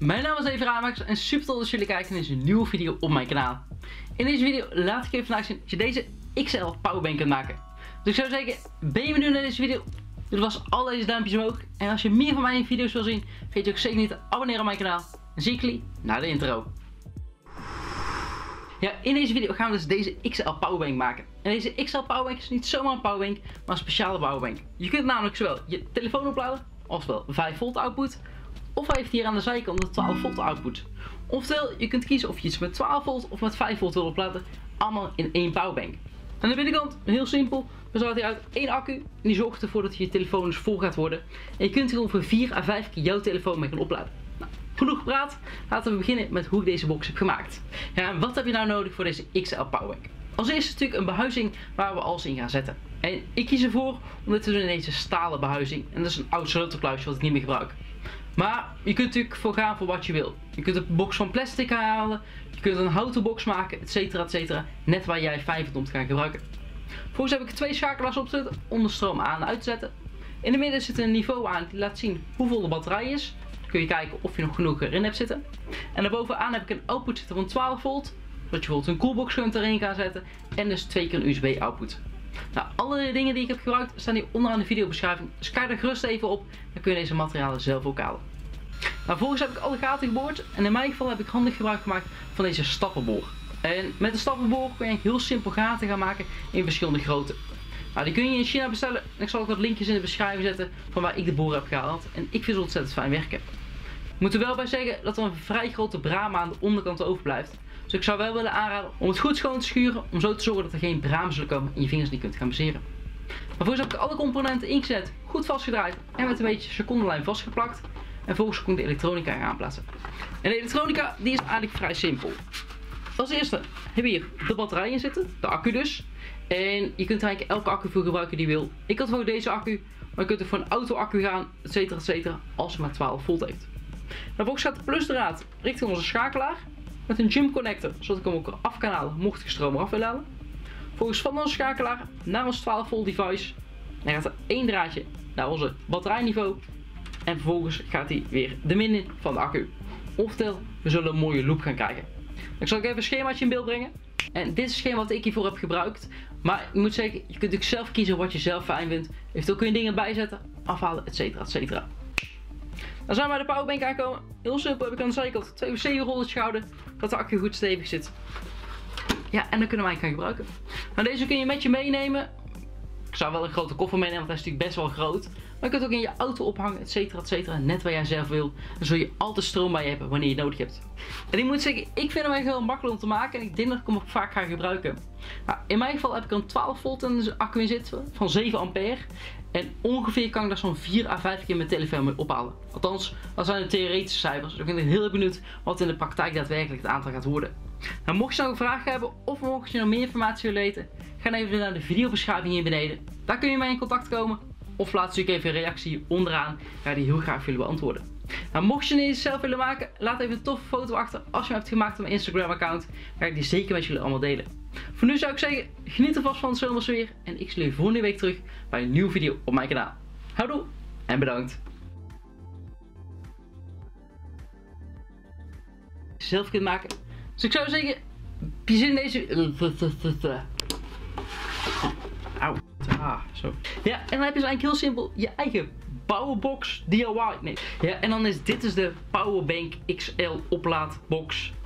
Mijn naam is Even Ramax en super tof dat jullie kijken naar deze nieuwe video op mijn kanaal. In deze video laat ik even vandaag zien dat je deze XL powerbank kunt maken. Dus ik zou zeggen, ben je benieuwd naar deze video? Doe was al deze duimpjes omhoog. En als je meer van mijn video's wil zien, vergeet je ook zeker niet te abonneren op mijn kanaal. Dan zie ik jullie na de intro. Ja, in deze video gaan we dus deze XL powerbank maken. En deze XL powerbank is niet zomaar een powerbank, maar een speciale powerbank. Je kunt namelijk zowel je telefoon opladen, oftewel 5 volt output, of hij heeft hier aan de zijkant een 12 volt output. Oftewel, je kunt kiezen of je iets met 12 volt of met 5 volt wil opladen, allemaal in één powerbank. Aan de binnenkant, heel simpel, bestaat hij uit één accu en die zorgt ervoor dat je telefoon dus vol gaat worden. En je kunt hier ongeveer 4 à 5 keer jouw telefoon mee gaan opladen. Nou, genoeg gepraat, laten we beginnen met hoe ik deze box heb gemaakt. Ja, en wat heb je nou nodig voor deze XL powerbank? Als eerste natuurlijk een behuizing waar we alles in gaan zetten. En ik kies ervoor om dit te doen in deze stalen behuizing. En dat is een oud sleutelkluisje wat ik niet meer gebruik. Maar je kunt natuurlijk voor gaan voor wat je wil. Je kunt een box van plastic halen, je kunt een houten box maken, etcetera. Net waar jij fijn vindt om te gaan gebruiken. Vervolgens heb ik 2 schakelaars opzetten om de stroom aan en uit te zetten. In het midden zit een niveau aan die laat zien hoeveel de batterij is. Dan kun je kijken of je nog genoeg erin hebt zitten. En daarbovenaan heb ik een output zitten van 12 volt. Zodat je bijvoorbeeld een coolbox kunt erin gaan zetten. En dus 2 keer een USB output. Nou, alle dingen die ik heb gebruikt staan hier onderaan de videobeschrijving. Dus kijk er gerust even op. Dan kun je deze materialen zelf ook halen. Nou, vervolgens heb ik alle gaten geboord. En in mijn geval heb ik handig gebruik gemaakt van deze stappenboor. En met de stappenboor kun je heel simpel gaten gaan maken in verschillende grootte. Nou, die kun je in China bestellen. Ik zal ook wat linkjes in de beschrijving zetten van waar ik de boor heb gehaald. En ik vind ze ontzettend fijn werken. Ik moet er wel bij zeggen dat er een vrij grote brama aan de onderkant overblijft. Dus ik zou wel willen aanraden om het goed schoon te schuren. Om zo te zorgen dat er geen braam zullen komen en je vingers niet kunt gaan masseren. Vervolgens heb ik alle componenten ingezet, goed vastgedraaid en met een beetje secondenlijm vastgeplakt. En vervolgens kon ik de elektronica gaan aanplaatsen. En de elektronica die is eigenlijk vrij simpel. Als eerste hebben we hier de batterij in zitten, de accu dus. En je kunt eigenlijk elke accu voor gebruiken die je wil. Ik had voor deze accu, maar je kunt er voor een auto-accu gaan, etcetera, als hij maar 12 volt heeft. Vervolgens gaat de plusdraad richting onze schakelaar met een jump connector, zodat ik hem ook af kan halen mocht ik stroom eraf willen halen. Vervolgens van onze schakelaar naar ons 12 volt device. Dan gaat er één draadje naar onze batterijniveau. En vervolgens gaat hij weer de min in van de accu. Oftewel, we zullen een mooie loop gaan krijgen. Ik zal ook even een schemaatje in beeld brengen. En dit is het schema wat ik hiervoor heb gebruikt. Maar ik moet zeggen, je kunt natuurlijk zelf kiezen wat je zelf fijn vindt. Eventueel kun je dingen bijzetten, afhalen, etcetera. Dan zijn we bij de powerbank aangekomen. Heel simpel, heb ik aan de zijkant 2 wc-rolletjes gehouden, dat de accu goed stevig zit. Ja, en dan kunnen wij gaan gebruiken. Nou, deze kun je met je meenemen. Ik zou wel een grote koffer meenemen, want hij is natuurlijk best wel groot. Maar je kunt ook in je auto ophangen, etcetera. Net waar jij zelf wil. Dan zul je altijd stroom bij je hebben wanneer je het nodig hebt. En ik moet zeggen, ik vind hem echt heel makkelijk om te maken. En ik denk dat ik hem ook vaak ga gebruiken. Nou, in mijn geval heb ik een 12 volt in de accu in zitten van 7 ampère. En ongeveer kan ik daar zo'n 4 à 5 keer mijn telefoon mee ophalen. Althans, dat zijn de theoretische cijfers. Dus ik ben heel erg benieuwd wat in de praktijk daadwerkelijk het aantal gaat worden. Nou, mocht je nou een vraag hebben of mocht je nog meer informatie willen weten, ga dan even naar de videobeschrijving hier beneden. Daar kun je mee in contact komen. Of laat natuurlijk even een reactie hier onderaan. Ga die heel graag willen beantwoorden. Nou, mocht je deze zelf willen maken, laat even een toffe foto achter als je hem hebt gemaakt op mijn Instagram account. Ga ik die zeker met jullie allemaal delen. Voor nu zou ik zeggen, geniet alvast van het zomersweer. En ik zie jullie volgende week terug bij een nieuwe video op mijn kanaal. Houdoe en bedankt. Zelf kunt maken. Dus ik zou zeggen, plezier in deze... Auw. Zo. Ja, en dan heb je dus eigenlijk heel simpel je eigen powerbox DIY. Nee. Ja, en dan is dit dus de Powerbank XL oplaadbox